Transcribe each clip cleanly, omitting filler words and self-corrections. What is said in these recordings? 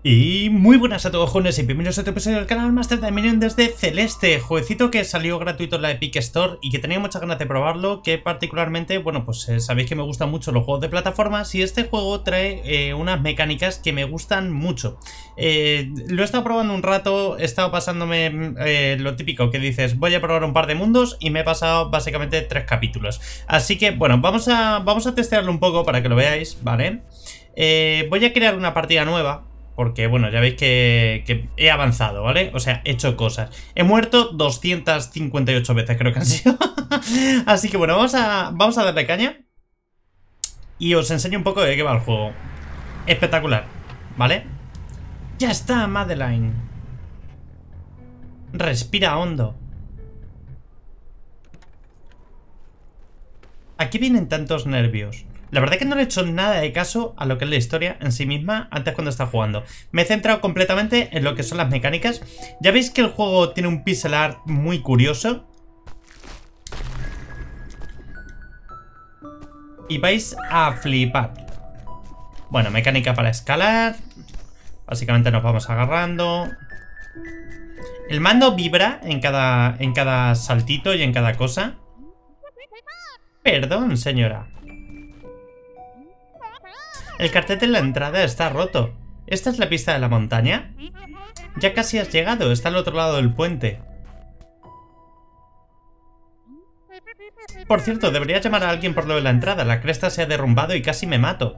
Y muy buenas a todos, jóvenes, y bienvenidos a otro episodio del canal Master Dominion desde Celeste, jueguecito que salió gratuito en la Epic Store y que tenía muchas ganas de probarlo, que particularmente, bueno, pues sabéis que me gustan mucho los juegos de plataformas y este juego trae unas mecánicas que me gustan mucho. Lo he estado probando un rato, he estado pasándome lo típico que dices, voy a probar un par de mundos y me he pasado básicamente 3 capítulos. Así que, bueno, vamos a testearlo un poco para que lo veáis, ¿vale? Voy a crear una partida nueva. Porque, bueno, ya veis que he avanzado, ¿vale? O sea, he hecho cosas. He muerto 258 veces, creo que han sido. Así que, bueno, vamos a darle caña. Y os enseño un poco de qué va el juego. Espectacular, ¿vale? Ya está, Madeline. Respira hondo. ¿A qué vienen tantos nervios? La verdad es que no le he hecho nada de caso a lo que es la historia en sí misma antes cuando está jugando. Me he centrado completamente en lo que son las mecánicas. Ya veis que el juego tiene un pixel art muy curioso. Y vais a flipar. Bueno, mecánica para escalar. Básicamente nos vamos agarrando. El mando vibra en cada saltito y en cada cosa. Perdón, señora. El cartel de la entrada está roto. ¿Esta es la pista de la montaña? Ya casi has llegado, está al otro lado del puente. Por cierto, deberías llamar a alguien por lo de la entrada. La cresta se ha derrumbado y casi me mato.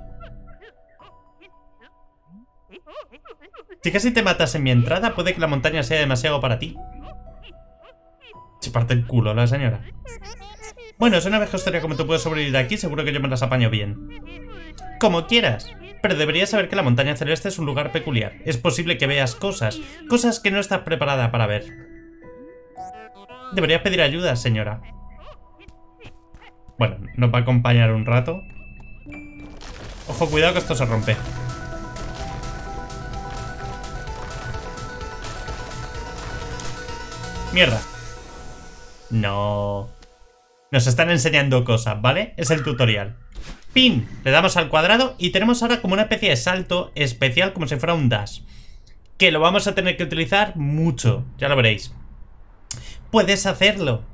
Si casi te matas en mi entrada, puede que la montaña sea demasiado para ti. Se parte el culo la señora. Bueno, es una vieja historia como tú puedes sobrevivir aquí, seguro que yo me las apaño bien. Como quieras, pero deberías saber que la montaña celeste es un lugar peculiar. Es posible que veas cosas que no estás preparada para ver. Deberías pedir ayuda, señora. Bueno, nos va a acompañar un rato. Ojo, cuidado que esto se rompe. Mierda. No. Nos están enseñando cosas, ¿vale? Es el tutorial. ¡Pin! Le damos al cuadrado y tenemos ahora como una especie de salto especial, como si fuera un dash. Que lo vamos a tener que utilizar mucho, ya lo veréis. Puedes hacerlo.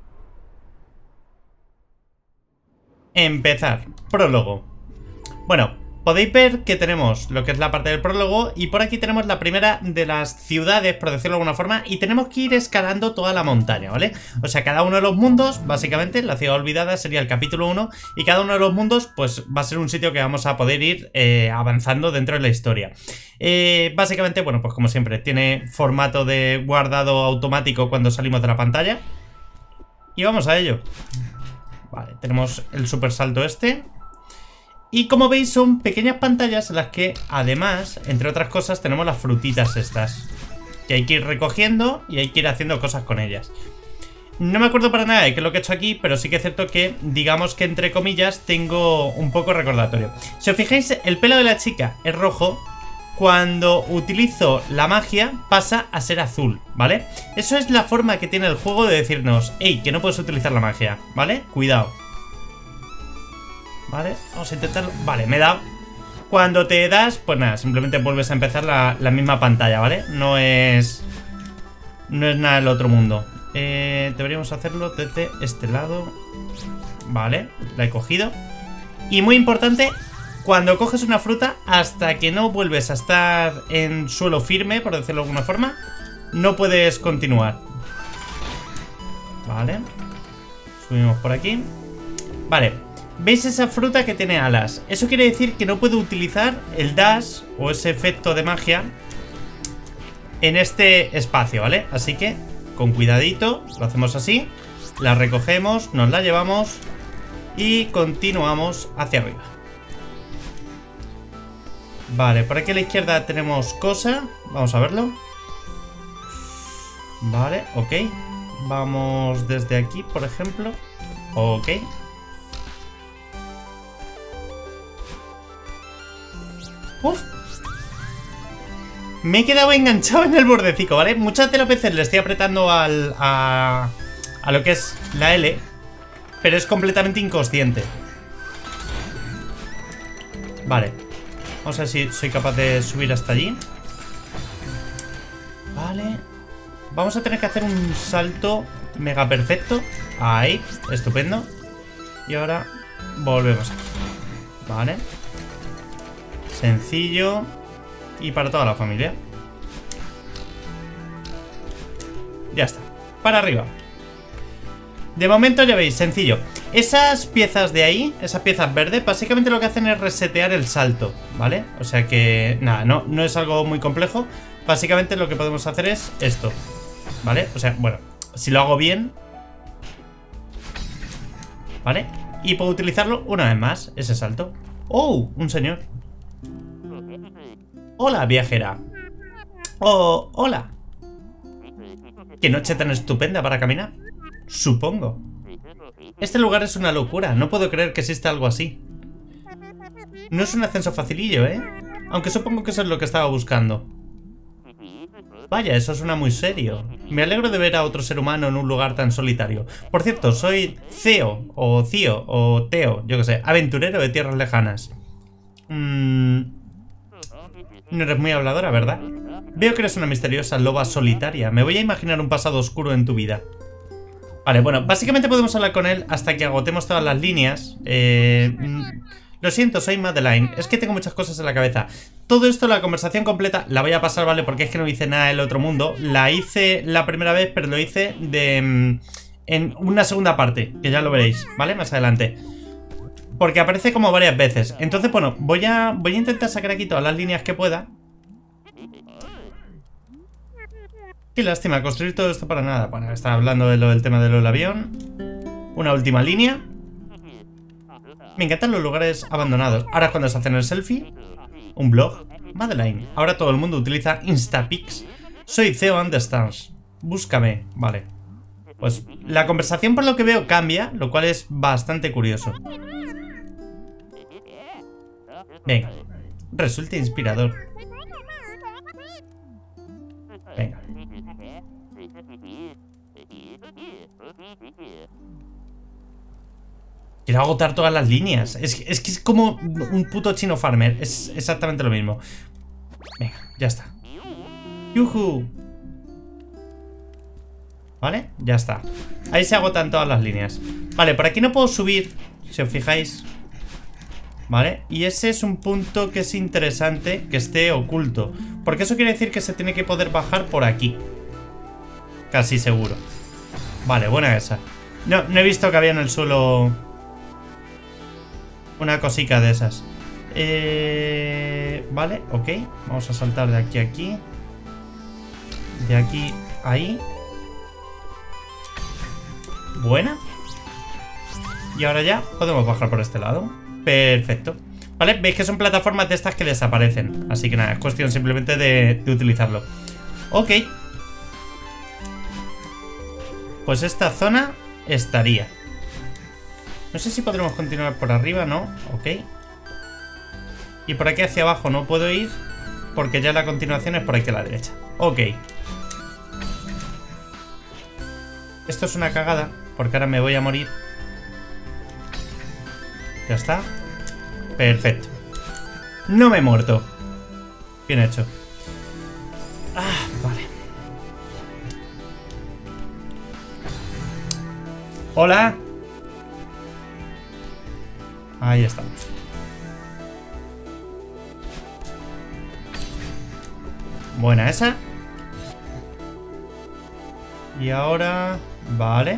Empezar. Prólogo. Bueno, podéis ver que tenemos lo que es la parte del prólogo y por aquí tenemos la primera de las ciudades, por decirlo de alguna forma, y tenemos que ir escalando toda la montaña, ¿vale? O sea, cada uno de los mundos, básicamente, la ciudad olvidada sería el capítulo 1 y cada uno de los mundos, pues, va a ser un sitio que vamos a poder ir avanzando dentro de la historia. Básicamente, bueno, pues como siempre, tiene formato de guardado automático cuando salimos de la pantalla. Y vamos a ello. Vale, tenemos el super salto este. Y como veis son pequeñas pantallas en las que además, entre otras cosas, tenemos las frutitas estas que hay que ir recogiendo y hay que ir haciendo cosas con ellas. No me acuerdo para nada de qué es lo que he hecho aquí, pero sí que es cierto que, digamos que entre comillas, tengo un poco recordatorio. Si os fijáis, el pelo de la chica es rojo. Cuando utilizo la magia pasa a ser azul, ¿vale? Eso es la forma que tiene el juego de decirnos, hey, que no puedes utilizar la magia, ¿vale? Cuidado. Vale, vamos a intentarlo. Vale, me he dado. Cuando te das, pues nada, simplemente vuelves a empezar la misma pantalla, ¿vale? No es nada del otro mundo. Deberíamos hacerlo desde este lado. Vale, la he cogido. Y muy importante, cuando coges una fruta, hasta que no vuelves a estar en suelo firme, por decirlo de alguna forma, no puedes continuar. Vale. Subimos por aquí. Vale. ¿Veis esa fruta que tiene alas? Eso quiere decir que no puedo utilizar el dash o ese efecto de magia en este espacio, ¿vale? Así que, con cuidadito, lo hacemos así. La recogemos, nos la llevamos y continuamos hacia arriba. Vale, por aquí a la izquierda tenemos cosa. Vamos a verlo. Vale, ok. Vamos desde aquí, por ejemplo. Ok. Uf. Me he quedado enganchado en el bordecico, ¿vale? Muchas de las veces le estoy apretando a lo que es la L, pero es completamente inconsciente. Vale. Vamos a ver si soy capaz de subir hasta allí. Vale. Vamos a tener que hacer un salto mega perfecto. Ahí, estupendo. Y ahora volvemos aquí. Vale. Sencillo. Y para toda la familia. Ya está. Para arriba. De momento ya veis, sencillo. Esas piezas de ahí, esas piezas verdes, básicamente lo que hacen es resetear el salto, ¿vale? O sea que, nada, no es algo muy complejo. Básicamente lo que podemos hacer es esto, ¿vale? O sea, bueno, si lo hago bien, ¿vale? Y puedo utilizarlo una vez más, ese salto. ¡Oh! Un señor. Hola, viajera. Oh, hola. ¿Qué noche tan estupenda para caminar? Supongo. Este lugar es una locura. No puedo creer que exista algo así. No es un ascenso facilillo, ¿eh? Aunque supongo que eso es lo que estaba buscando. Vaya, eso suena muy serio. Me alegro de ver a otro ser humano en un lugar tan solitario. Por cierto, soy Theo, o Cío, o Teo, yo que sé, aventurero de tierras lejanas. No eres muy habladora, ¿verdad? Veo que eres una misteriosa loba solitaria. Me voy a imaginar un pasado oscuro en tu vida. Vale, bueno, básicamente podemos hablar con él hasta que agotemos todas las líneas. Lo siento, soy Madeline. Es que tengo muchas cosas en la cabeza. Todo esto, la conversación completa, la voy a pasar, ¿vale? Porque es que no hice nada del otro mundo. La hice la primera vez, pero lo hice en una segunda parte, que ya lo veréis, ¿vale? Más adelante. Porque aparece como varias veces. Entonces, bueno, voy a intentar sacar aquí todas las líneas que pueda. Qué lástima, construir todo esto para nada. Bueno, estaba hablando de del tema del avión. Una última línea. Me encantan los lugares abandonados. Ahora cuando se hacen el selfie. Un blog. Madeline. Ahora todo el mundo utiliza Instapics. Soy Theo Understands. Búscame. Vale. Pues la conversación por lo que veo cambia, lo cual es bastante curioso. Venga. Resulta inspirador. Venga. Quiero agotar todas las líneas. Es que es como un puto chino farmer. Es exactamente lo mismo. Venga, ya está. ¡Yuhu! ¿Vale? Ya está. Ahí se agotan todas las líneas. Vale, por aquí no puedo subir, si os fijáis. ¿Vale? Y ese es un punto que es interesante que esté oculto. Porque eso quiere decir que se tiene que poder bajar por aquí. Casi seguro. Vale, buena esa. No he visto que había en el suelo una cosica de esas. Vale, ok. Vamos a saltar de aquí a aquí. De aquí a ahí. Buena. Y ahora ya podemos bajar por este lado. Perfecto. Vale, veis que son plataformas de estas que desaparecen. Así que nada, es cuestión simplemente de utilizarlo. Ok. Pues esta zona estaría. No sé si podremos continuar por arriba, ¿no? Ok. Y por aquí hacia abajo no puedo ir, porque ya la continuación es por aquí a la derecha. Ok. Esto es una cagada, porque ahora me voy a morir. Ya está. Perfecto. No me he muerto. Bien hecho. Ah, vale. Hola. Ahí estamos. Buena esa. Y ahora... Vale.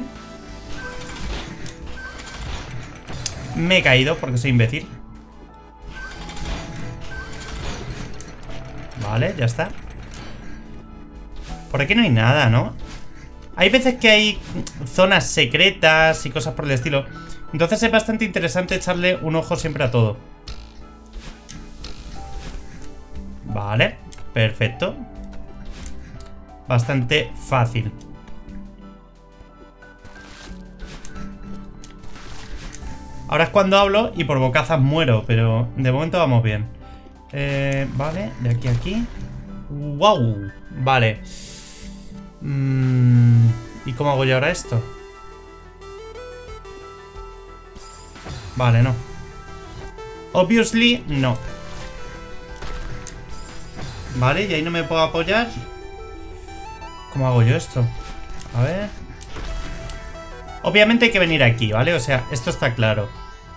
Me he caído porque soy imbécil. Vale, ya está. Por aquí no hay nada, ¿no? Hay veces que hay zonas secretas y cosas por el estilo. Entonces es bastante interesante echarle un ojo siempre a todo. Vale, perfecto. Bastante fácil. Ahora es cuando hablo y por bocazas muero, pero de momento vamos bien. Vale, de aquí a aquí. ¡Wow! Vale. ¿Y cómo hago yo ahora esto? Vale, no. Obviously, no. Vale, y ahí no me puedo apoyar. ¿Cómo hago yo esto? A ver. Obviamente hay que venir aquí, ¿vale? O sea, esto está claro.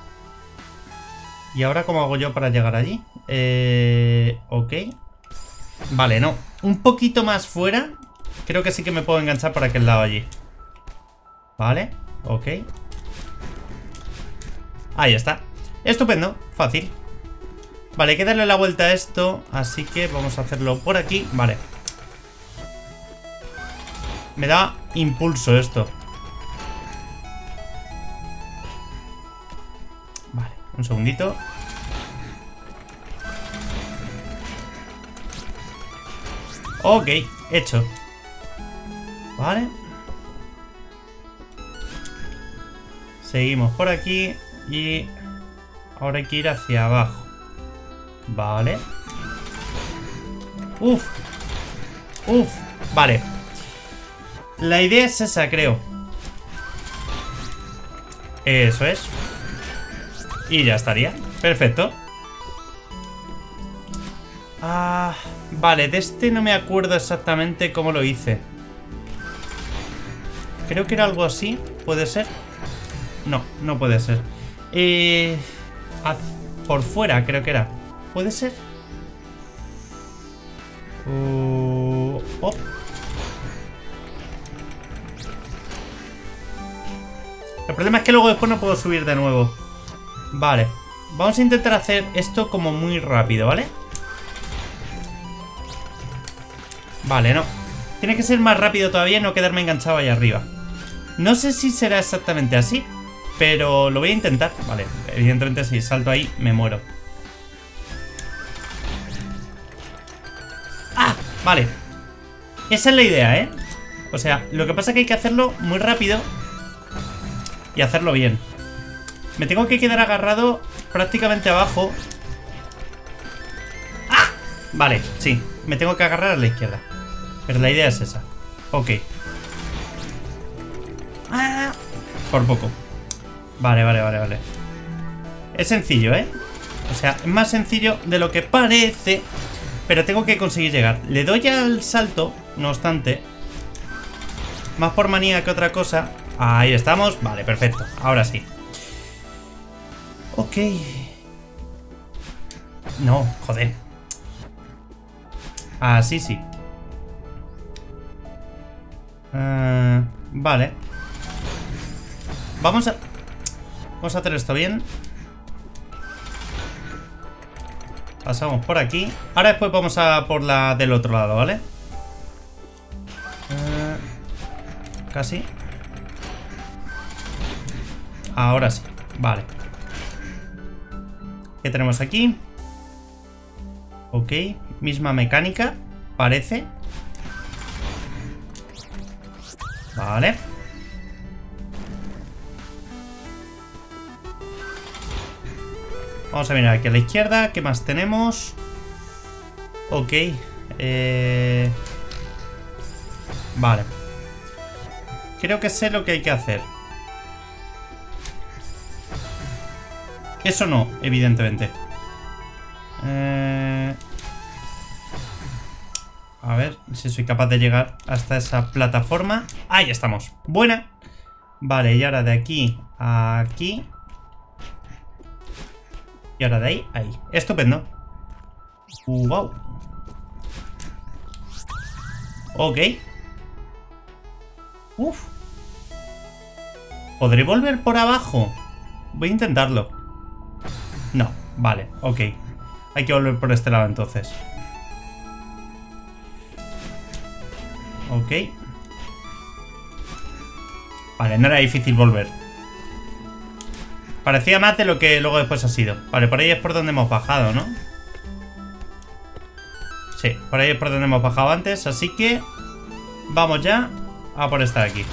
¿Y ahora cómo hago yo para llegar allí? Ok. Vale, no. Un poquito más fuera. Creo que sí que me puedo enganchar por aquel lado allí. Vale, ok. Ahí está. Estupendo, fácil. Vale, hay que darle la vuelta a esto. Así que vamos a hacerlo por aquí. Vale. Me da impulso esto. Vale, un segundito. Ok, hecho. Vale. Seguimos por aquí. Y ahora hay que ir hacia abajo. Vale. Uf. Uf. Vale. La idea es esa, creo. Eso es. Y ya estaría. Perfecto. Ah, vale, de este no me acuerdo exactamente cómo lo hice. Creo que era algo así. ¿Puede ser? No, no puede ser. Por fuera creo que era. ¿Puede ser? Oh. El problema es que luego después no puedo subir de nuevo. Vale. Vamos a intentar hacer esto como muy rápido, ¿vale? Vale, no. Tiene que ser más rápido todavía y no quedarme enganchado ahí arriba. No sé si será exactamente así, pero lo voy a intentar. Vale, evidentemente si salto ahí me muero. ¡Ah! Vale. Esa es la idea, ¿eh? O sea, lo que pasa es que hay que hacerlo muy rápido y hacerlo bien. Me tengo que quedar agarrado prácticamente abajo. ¡Ah! Vale, sí. Me tengo que agarrar a la izquierda. Pero la idea es esa. Ok. ¡Ah! Por poco. Vale, vale, vale, vale. Es sencillo, ¿eh? O sea, es más sencillo de lo que parece. Pero tengo que conseguir llegar. Le doy al salto, no obstante. Más por manía que otra cosa. Ahí estamos. Vale, perfecto. Ahora sí. Ok. No, joder. Así sí. Vale. Vamos a hacer esto bien. Pasamos por aquí. Ahora después vamos a por la del otro lado, ¿vale? Casi. Ahora sí. Vale. ¿Qué tenemos aquí? Ok. Misma mecánica. Parece. Vale. Vamos a mirar aquí a la izquierda. ¿Qué más tenemos? Ok. Vale. Creo que sé lo que hay que hacer. Eso no, evidentemente. A ver si soy capaz de llegar hasta esa plataforma. Ahí estamos. Buena. Vale, y ahora de aquí a aquí. Y ahora de ahí a ahí. Estupendo. Wow. Ok. Uf. ¿Podré volver por abajo? Voy a intentarlo. No, vale, ok. Hay que volver por este lado entonces. Ok. Vale, no era difícil volver. Parecía más de lo que luego después ha sido. Vale, por ahí es por donde hemos bajado, ¿no? Sí, por ahí es por donde hemos bajado antes. Así que vamos ya a por esta de aquí.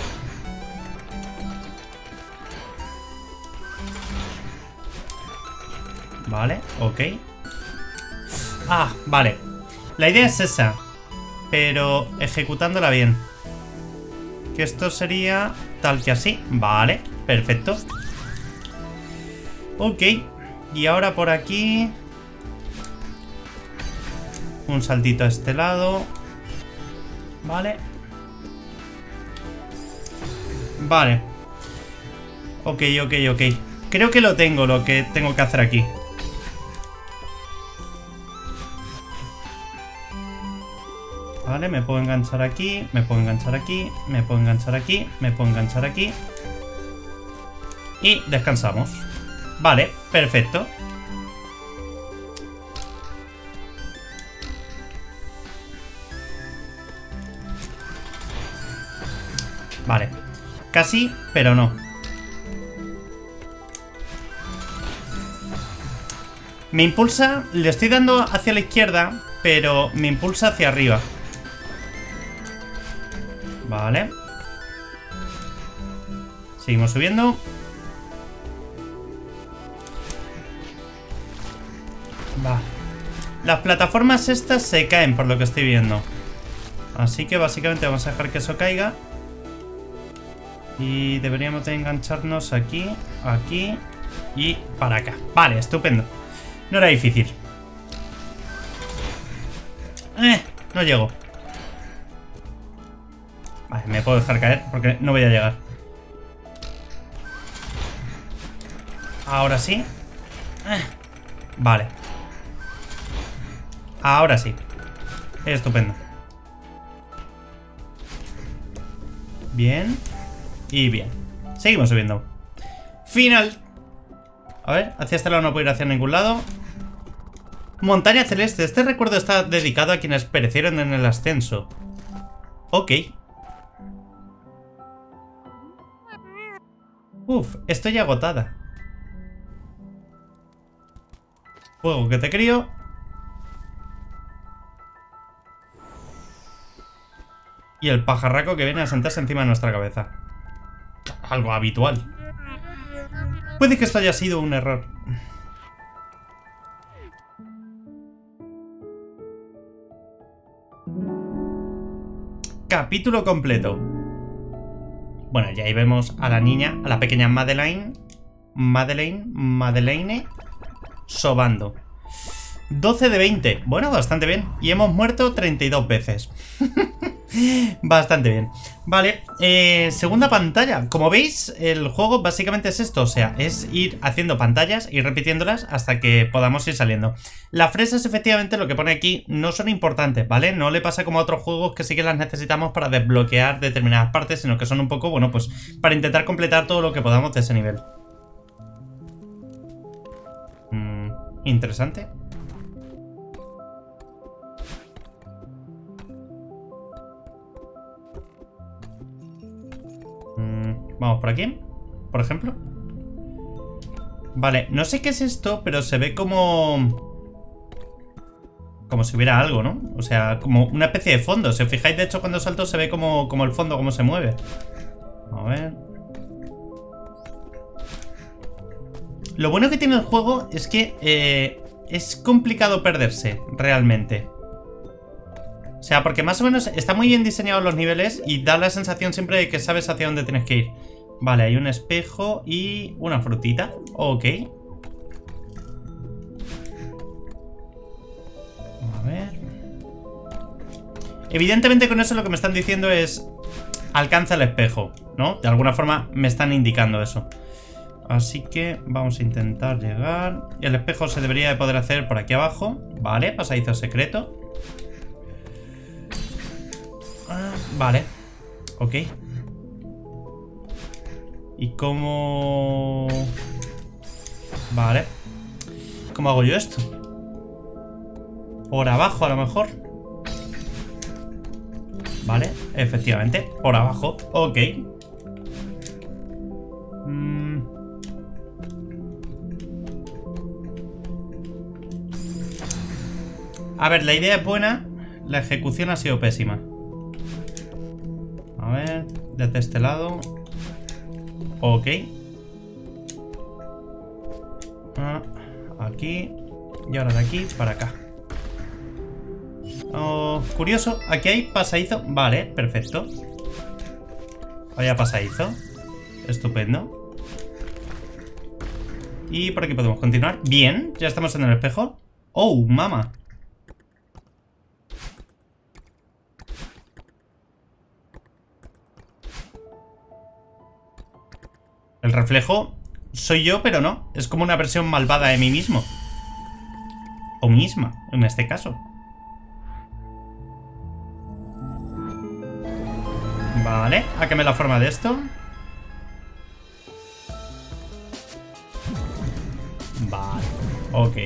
Vale, ok. Ah, vale. La idea es esa, pero ejecutándola bien. Que esto sería tal que así. Vale, perfecto. Ok. Y ahora por aquí un saltito a este lado. Vale. Vale. Ok. Creo que lo tengo, lo que tengo que hacer aquí. Vale, me puedo enganchar aquí, me puedo enganchar aquí, me puedo enganchar aquí, me puedo enganchar aquí. Y descansamos. Vale, perfecto. Vale. Casi, pero no. Me impulsa, le estoy dando hacia la izquierda, pero me impulsa hacia arriba. Vale. Seguimos subiendo. Va. Las plataformas estas se caen por lo que estoy viendo. Así que básicamente vamos a dejar que eso caiga. Y deberíamos de engancharnos aquí, aquí y para acá. Vale, estupendo. No era difícil. No llego. Vale, me puedo dejar caer porque no voy a llegar. Ahora sí. Vale. Ahora sí. Estupendo. Bien. Y bien. Seguimos subiendo. Final. A ver, hacia este lado no puedo ir hacia ningún lado. Montaña Celeste. Este recuerdo está dedicado a quienes perecieron en el ascenso. Ok. Uf, estoy agotada. Fuego que te crío. Y el pajarraco que viene a sentarse encima de nuestra cabeza. Algo habitual. Puede que esto haya sido un error. Capítulo completo. Bueno, ya ahí vemos a la niña, a la pequeña Madeleine, sobando. 12 de 20. Bueno, bastante bien. Y hemos muerto 32 veces. Bastante bien. Vale, segunda pantalla. Como veis, el juego básicamente es esto. O sea, es ir haciendo pantallas y repitiéndolas hasta que podamos ir saliendo. Las fresas, efectivamente, lo que pone aquí no son importantes, ¿vale? No le pasa como a otros juegos que sí que las necesitamos para desbloquear determinadas partes, sino que son un poco, bueno, pues para intentar completar todo lo que podamos de ese nivel. Interesante. Vamos por aquí, por ejemplo. Vale, no sé qué es esto, pero se ve como si hubiera algo, ¿no? O sea, como una especie de fondo. Si os fijáis, de hecho, cuando salto se ve como el fondo, cómo se mueve. A ver. Lo bueno que tiene el juego es que es complicado perderse, realmente. O sea, porque más o menos está muy bien diseñados los niveles y da la sensación siempre de que sabes hacia dónde tienes que ir. Vale, hay un espejo y una frutita. Ok. A ver. Evidentemente con eso lo que me están diciendo es alcanza el espejo, ¿no? De alguna forma me están indicando eso. Así que vamos a intentar llegar. El espejo se debería de poder hacer por aquí abajo. Vale, pasadizo secreto. Vale. Ok. ¿Y cómo...? Vale. ¿Cómo hago yo esto? Por abajo a lo mejor. Vale, efectivamente. Por abajo. Ok. A ver, la idea es buena. La ejecución ha sido pésima. A ver, desde este lado. Ok. Aquí. Y ahora de aquí para acá. Oh, curioso, aquí hay pasadizo. Vale, perfecto. Vaya pasadizo. Estupendo. Y por aquí podemos continuar. Bien, ya estamos en el espejo. Oh, mama. El reflejo soy yo, pero no. Es como una versión malvada de mí mismo. O misma, en este caso. Vale, ¿a qué me la forma de esto? Vale, ok.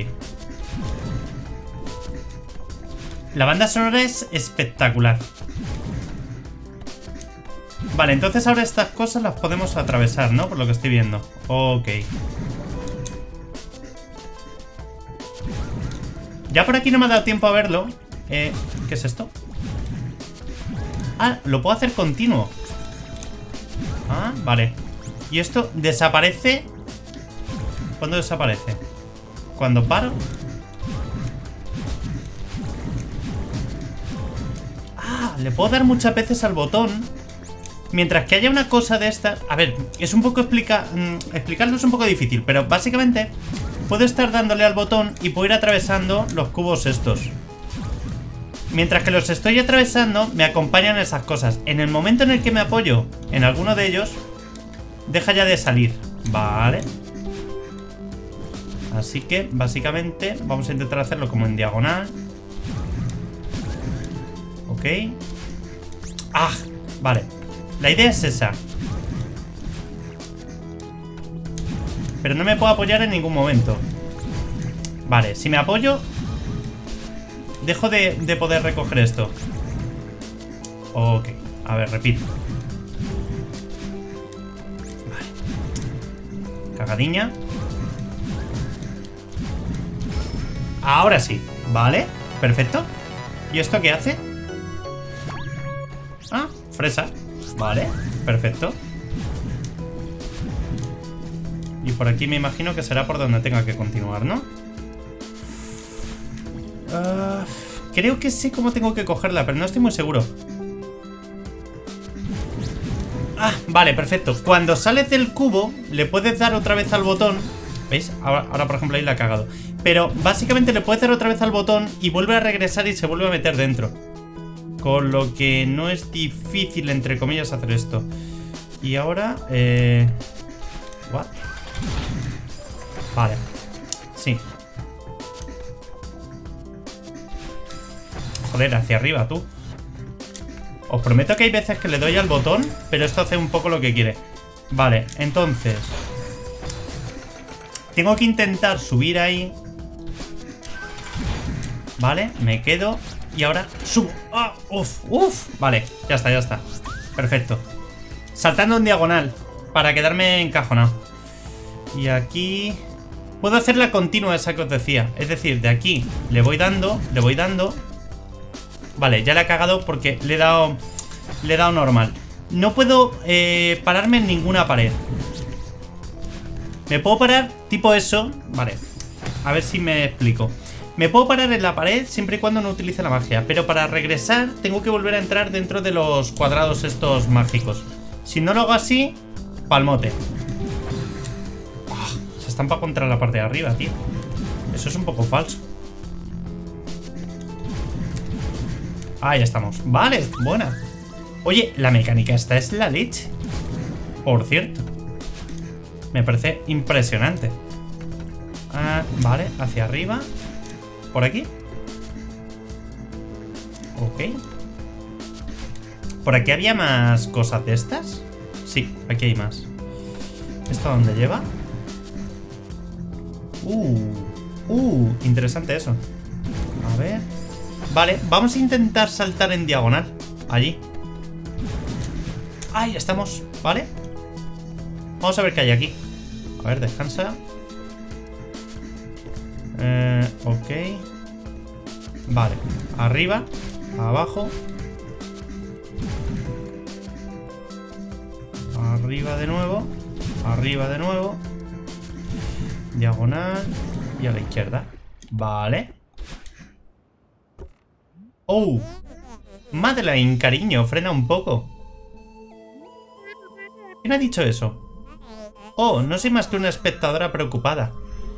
La banda sonora es espectacular. Vale, entonces ahora estas cosas las podemos atravesar, ¿no? Por lo que estoy viendo. Ok. Ya por aquí no me ha dado tiempo a verlo. ¿Qué es esto? Ah, lo puedo hacer continuo. Ah, vale. Y esto desaparece. ¿Cuándo desaparece? ¿Cuando paro? Ah, le puedo dar muchas veces al botón. Mientras que haya una cosa de estas... A ver, es un poco explicarlo es un poco difícil, pero básicamente puedo estar dándole al botón y puedo ir atravesando los cubos estos. Mientras que los estoy atravesando, me acompañan esas cosas. En el momento en el que me apoyo en alguno de ellos, deja ya de salir. Vale. Así que, básicamente, vamos a intentar hacerlo como en diagonal. Ok. ¡Ah! Vale. La idea es esa. Pero no me puedo apoyar en ningún momento. Vale, si me apoyo, dejo de poder recoger esto. Ok, a ver, repito. Vale. Cagadiña. Ahora sí, vale, perfecto. ¿Y esto qué hace? Ah, fresa. Vale, perfecto. Y por aquí me imagino que será por donde tenga que continuar, ¿no? Creo que sé cómo tengo que cogerla, pero no estoy muy seguro. Ah, vale, perfecto. Cuando sales del cubo, le puedes dar otra vez al botón. ¿Veis? Ahora por ejemplo, ahí la ha cagado. Pero básicamente le puedes dar otra vez al botón y vuelve a regresar y se vuelve a meter dentro. Con lo que no es difícil, entre comillas, hacer esto. Y ahora... ¿What? Vale. Sí. Joder, hacia arriba, tú. Os prometo que hay veces que le doy al botón, pero esto hace un poco lo que quiere. Vale, entonces... tengo que intentar subir ahí. Vale, me quedo. Y ahora subo. ¡Ah! ¡Uf! ¡Uf! Vale, ya está, ya está. Perfecto. Saltando en diagonal para quedarme encajonado. Y aquí... puedo hacer la continua esa que os decía. Es decir, de aquí le voy dando, le voy dando. Vale, ya le he cagado porque le he dado normal. No puedo pararme en ninguna pared. Me puedo parar tipo eso. Vale, a ver si me explico. Me puedo parar en la pared siempre y cuando no utilice la magia. Pero para regresar tengo que volver a entrar dentro de los cuadrados estos mágicos. Si no lo hago así, palmote. Se estampa contra la parte de arriba, tío. Eso es un poco falso. Ahí estamos. Vale, buena. Oye, la mecánica esta es la leche. Por cierto. Me parece impresionante. Vale, hacia arriba. ¿Por aquí? Ok. ¿Por aquí había más cosas de estas? Sí, aquí hay más. ¿Esto a dónde lleva? Interesante eso. A ver. Vale, vamos a intentar saltar en diagonal. Allí. Ahí estamos, ¿vale? Vamos a ver qué hay aquí. A ver, descansa. Ok. Vale, arriba, abajo. Arriba de nuevo. Arriba de nuevo. Diagonal. Y a la izquierda. Vale. ¡Oh! Madeline, cariño, frena un poco. ¿Quién ha dicho eso? Oh, no soy más que una espectadora preocupada.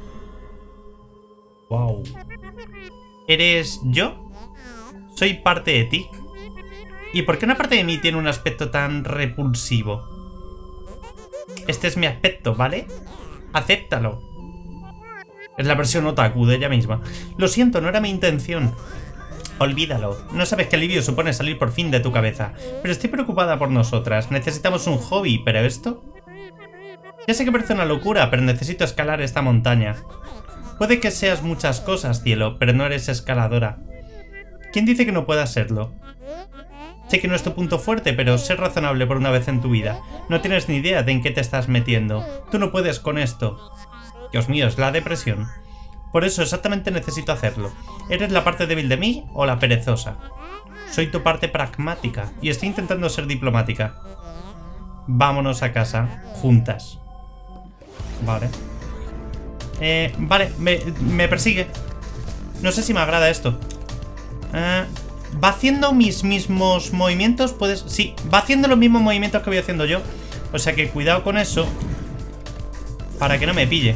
Wow. ¿Eres yo? Soy parte de ti. ¿Y por qué una parte de mí tiene un aspecto tan repulsivo? Este es mi aspecto, ¿vale? Acéptalo. Es la versión otaku de ella misma. Lo siento, no era mi intención. Olvídalo. No sabes qué alivio supone salir por fin de tu cabeza. Pero estoy preocupada por nosotras. Necesitamos un hobby, ¿pero esto? Ya sé que parece una locura, pero necesito escalar esta montaña. Puede que seas muchas cosas, cielo, pero no eres escaladora. ¿Quién dice que no puedas serlo? Sé que no es tu punto fuerte, pero sé razonable por una vez en tu vida. No tienes ni idea de en qué te estás metiendo. Tú no puedes con esto. Dios mío, es la depresión. Por eso exactamente necesito hacerlo. ¿Eres la parte débil de mí o la perezosa? Soy tu parte pragmática y estoy intentando ser diplomática. Vámonos a casa, juntas. Vale. Vale, me persigue. No sé si me agrada esto. ¿Va haciendo mis mismos movimientos? ¿Puedes? Sí, va haciendo los mismos movimientos que voy haciendo yo. O sea que cuidado con eso. Para que no me pille.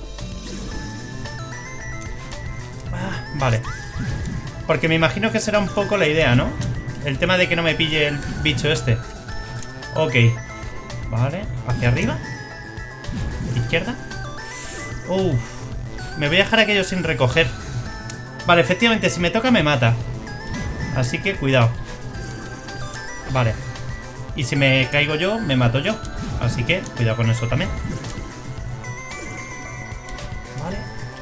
Vale. Porque me imagino que será un poco la idea, ¿no? El tema de que no me pille el bicho este. Ok. Vale, hacia arriba. Izquierda. Me voy a dejar aquello sin recoger. Vale, efectivamente, si me toca me mata. Así que cuidado. Vale. Y si me caigo yo, me mato yo. Así que cuidado con eso también. Vale.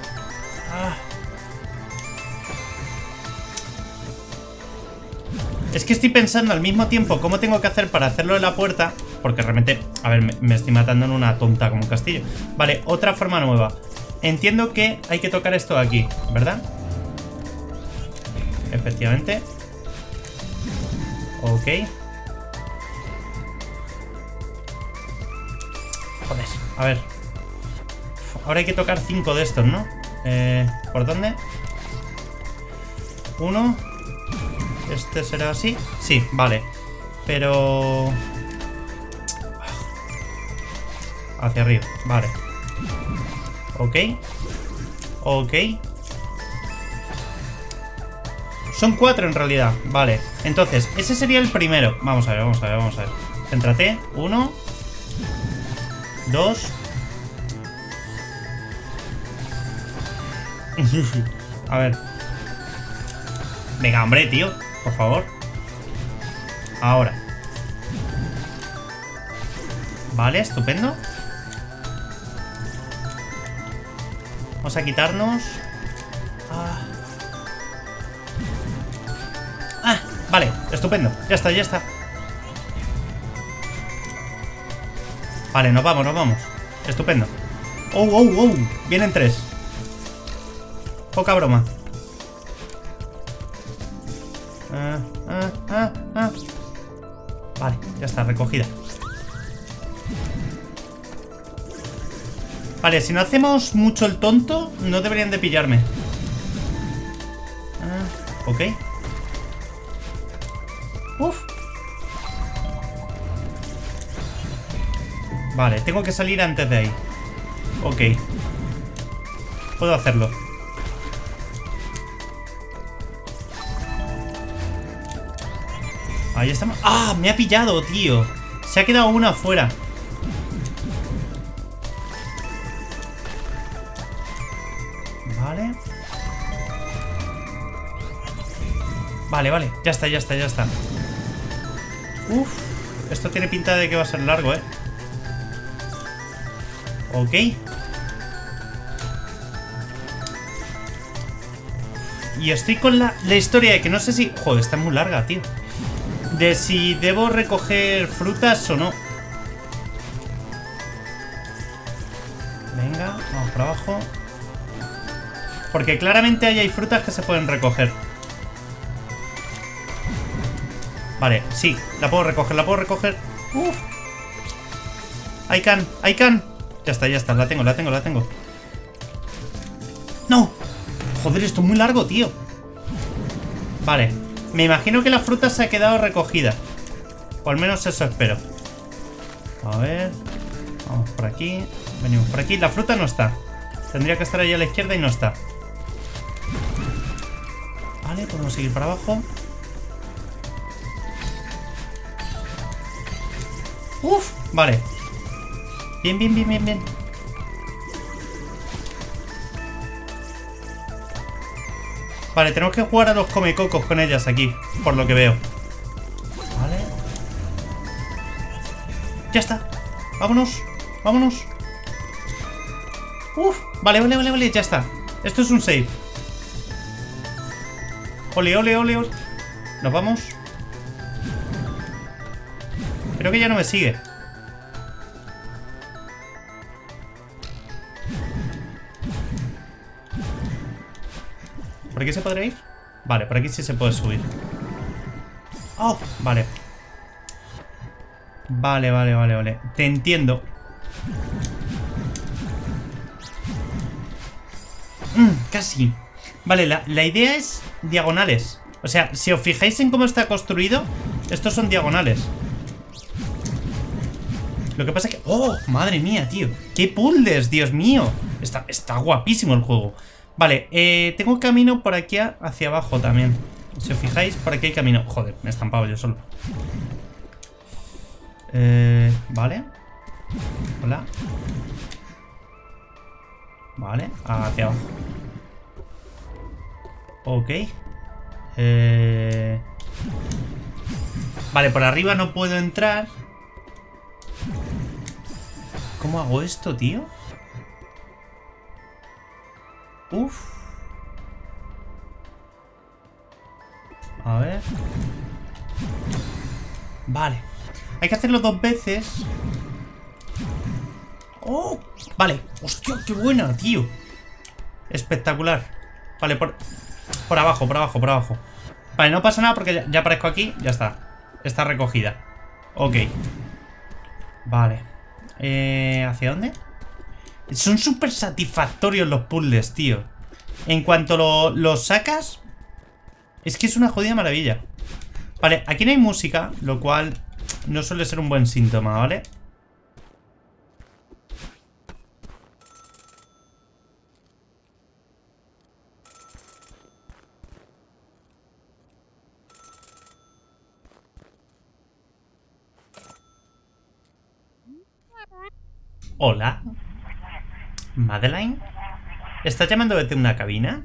Es que estoy pensando al mismo tiempo cómo tengo que hacer para hacerlo en la puerta. Porque realmente, a ver, me estoy matando en una tonta como un castillo. Vale, otra forma nueva. Entiendo que hay que tocar esto de aquí, ¿verdad? Efectivamente. Ok. Joder, a ver. Ahora hay que tocar 5 de estos, ¿no? ¿Por dónde? 1. Este será así. Sí, vale. Pero... hacia arriba, vale. Ok. Ok. Son 4 en realidad, vale. Entonces, ese sería el primero. Vamos a ver, vamos a ver, vamos a ver. Céntrate. 1 2 A ver. Venga, hombre, tío. Por favor. Ahora. Vale, estupendo. Vamos a quitarnos. Vale, estupendo. Ya está, ya está. Vale, nos vamos, nos vamos. Estupendo. Vienen 3. Poca broma. Vale, ya está, recogida. Vale, si no hacemos mucho el tonto, no deberían de pillarme. Ok. Vale, tengo que salir antes de ahí. Ok. Puedo hacerlo. Ahí estamos. ¡Ah! Me ha pillado, tío. Se ha quedado una afuera. Vale. Vale, vale. Ya está, ya está, ya está. Esto tiene pinta de que va a ser largo, ¿eh? Ok. Y estoy con la historia de que no sé si... Joder, está muy larga, tío. De si debo recoger frutas o no. Venga, vamos para abajo. Porque claramente ahí hay frutas que se pueden recoger. Vale, sí, la puedo recoger, la puedo recoger. I can. Ya está, la tengo. ¡No! Joder, esto es muy largo, tío. Vale, me imagino que la fruta se ha quedado recogida. O al menos eso espero. A ver. Vamos por aquí. Venimos por aquí, la fruta no está. Tendría que estar ahí a la izquierda y no está. Vale, podemos seguir para abajo. Vale. Bien, bien, bien, bien, bien. Vale, tenemos que jugar a los comecocos con ellas aquí, por lo que veo. Vale. Ya está. Vámonos, vámonos. Uf, vale, vale, vale, vale, ya está. Esto es un save. Ole, ole, ole, ole. Nos vamos. Creo que ya no me sigue. ¿Por aquí se podrá ir? Vale, por aquí sí se puede subir. Oh, vale. Vale, vale, vale, vale. Te entiendo. Casi. Vale, la idea es diagonales. O sea, si os fijáis en cómo está construido, estos son diagonales. Lo que pasa es que... ¡Oh! Madre mía, tío. ¡Qué puzzles, Dios mío! Está guapísimo el juego. Vale, tengo camino por aquí hacia abajo también. Si os fijáis, por aquí hay camino. Joder, me he estampado yo solo. Vale. Hola. Vale, hacia abajo. Ok. Vale, por arriba no puedo entrar. ¿Cómo hago esto, tío? Uf. A ver. Vale. Hay que hacerlo 2 veces. ¡Oh! Vale. ¡Hostia, qué buena, tío! Espectacular. Vale, por abajo, por abajo, por abajo. Vale, no pasa nada porque ya aparezco aquí. Ya está. Está recogida. Ok. Vale. ¿Hacia dónde? Son súper satisfactorios los puzzles, tío. En cuanto los sacas, es que es una jodida maravilla. Vale, aquí no hay música, lo cual no suele ser un buen síntoma, ¿vale? Hola. ¿Madeline? ¿Estás llamando desde una cabina?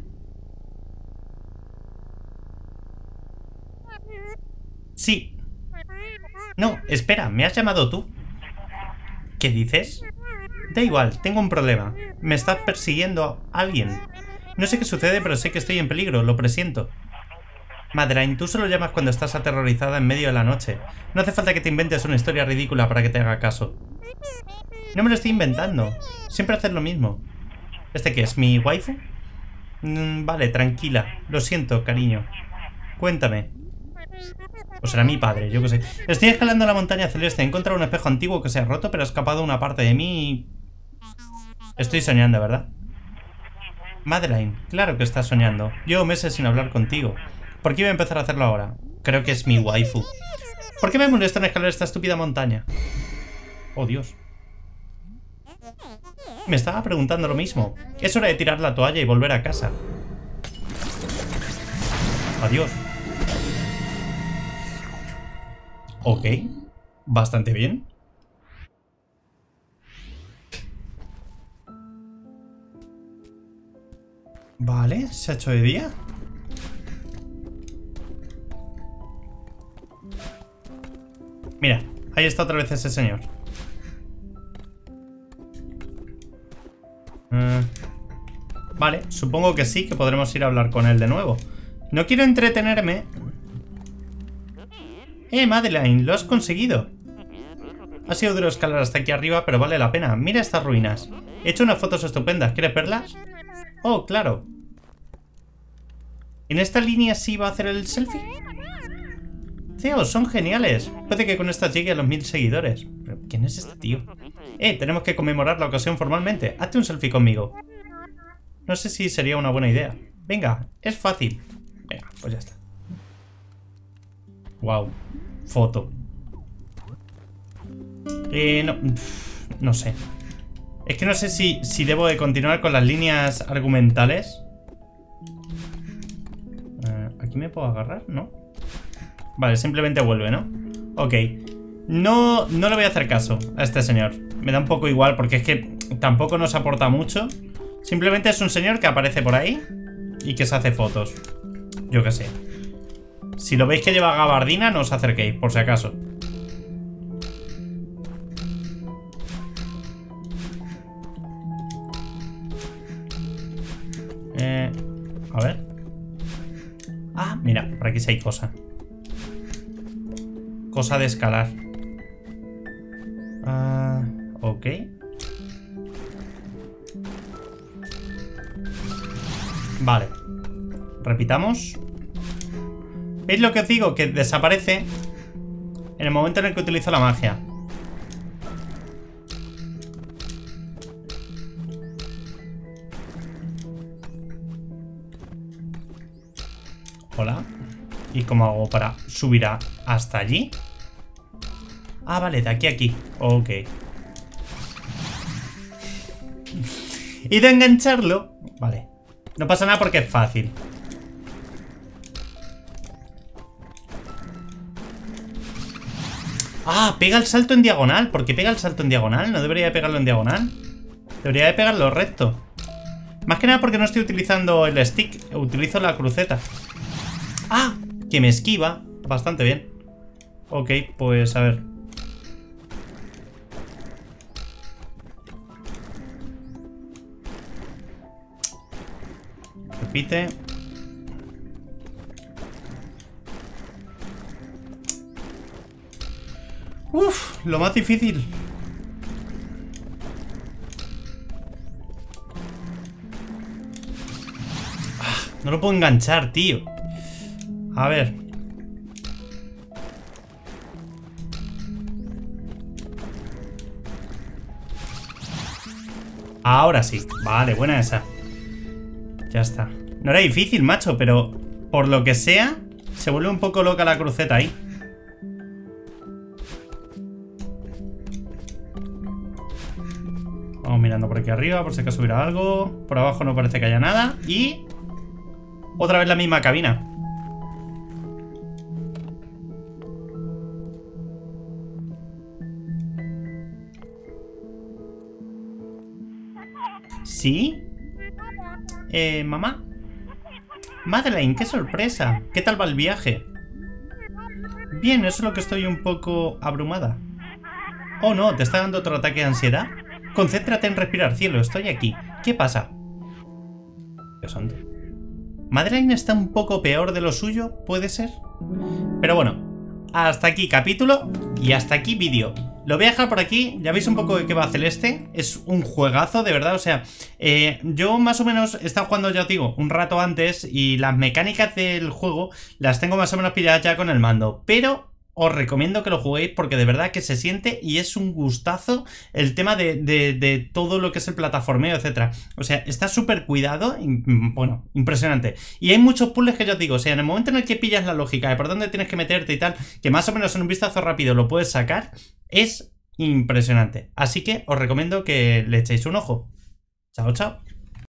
Sí. No, espera, ¿me has llamado tú? ¿Qué dices? Da igual, tengo un problema. Me está persiguiendo alguien. No sé qué sucede, pero sé que estoy en peligro, lo presiento. Madeline, tú solo llamas cuando estás aterrorizada en medio de la noche. No hace falta que te inventes una historia ridícula para que te haga caso. No me lo estoy inventando. Siempre haces lo mismo. ¿Este qué es? ¿Mi waifu? Vale, tranquila. Lo siento, cariño. Cuéntame. O será mi padre, yo qué sé. Estoy escalando la montaña celeste. He encontrado un espejo antiguo que se ha roto, pero ha escapado una parte de mí y... Estoy soñando, ¿verdad? Madeline, claro que estás soñando. Llevo meses sin hablar contigo. ¿Por qué iba a empezar a hacerlo ahora? Creo que es mi waifu. ¿Por qué me molesta en escalar esta estúpida montaña? Oh, Dios. Me estaba preguntando lo mismo. Es hora de tirar la toalla y volver a casa. Adiós. Ok. Bastante bien. Vale, se ha hecho de día. Mira, ahí está otra vez ese señor. Vale, supongo que sí, que podremos ir a hablar con él de nuevo. No quiero entretenerme. Madeline, lo has conseguido. Ha sido duro escalar hasta aquí arriba, pero vale la pena. Mira estas ruinas. He hecho unas fotos estupendas. ¿Quieres verlas? Oh, claro. ¿En esta línea sí va a hacer el selfie? Theo, son geniales. Puede que con estas llegue a los 1000 seguidores. ¿Pero quién es este tío? Tenemos que conmemorar la ocasión formalmente. Hazte un selfie conmigo. No sé si sería una buena idea. Venga, es fácil. Venga, pues ya está. Wow. Foto. No sé. Es que no sé si debo de continuar con las líneas argumentales. ¿Aquí me puedo agarrar? ¿No? Vale, simplemente vuelve, ¿no? Ok. No le voy a hacer caso a este señor. Me da un poco igual porque es que tampoco nos aporta mucho. Simplemente es un señor que aparece por ahí y que se hace fotos. Yo qué sé. Si lo veis que lleva gabardina, no os acerquéis, por si acaso. A ver. Ah, mira, por aquí sí hay cosa. Cosa de escalar. Ok. Vale. Repitamos. ¿Veis lo que os digo? Que desaparece en el momento en el que utilizo la magia. Hola. ¿Y cómo hago para subir hasta allí? Ah, vale, de aquí a aquí. Ok. Y de engancharlo. Vale. No pasa nada porque es fácil. Ah, pega el salto en diagonal. ¿Por qué pega el salto en diagonal? ¿No debería de pegarlo en diagonal? Debería de pegarlo recto. Más que nada porque no estoy utilizando el stick. Utilizo la cruceta. ¡Ah! Que me esquiva. Bastante bien. Ok, pues a ver. Repite. Uf, lo más difícil. No lo puedo enganchar, tío. A ver. Ahora sí. Vale, buena esa. Ya está. No era difícil, macho, pero por lo que sea, se vuelve un poco loca la cruceta ahí. Vamos mirando por aquí arriba, por si acaso hubiera algo. Por abajo no parece que haya nada. Y otra vez la misma cabina. ¿Sí? ¿Mamá? Madeleine, qué sorpresa. ¿Qué tal va el viaje? Bien, eso es lo que estoy un poco abrumada. Oh no, ¿te está dando otro ataque de ansiedad? Concéntrate en respirar, cielo, estoy aquí. ¿Qué pasa? ¿Qué son? ¿Madeleine está un poco peor de lo suyo? ¿Puede ser? Pero bueno, hasta aquí capítulo y hasta aquí vídeo. Lo voy a dejar por aquí, ya veis un poco de qué va Celeste. Es un juegazo, de verdad, o sea, yo más o menos he estado jugando, ya os digo, un rato antes. Y las mecánicas del juego las tengo más o menos pilladas ya con el mando. Pero os recomiendo que lo juguéis porque de verdad que se siente y es un gustazo el tema de todo lo que es el plataformeo, etcétera. O sea, está súper cuidado y, bueno, impresionante. Y hay muchos puzzles que yo os digo, o sea, en el momento en el que pillas la lógica de por dónde tienes que meterte y tal, que más o menos en un vistazo rápido lo puedes sacar, es impresionante. Así que os recomiendo que le echéis un ojo. Chao, chao.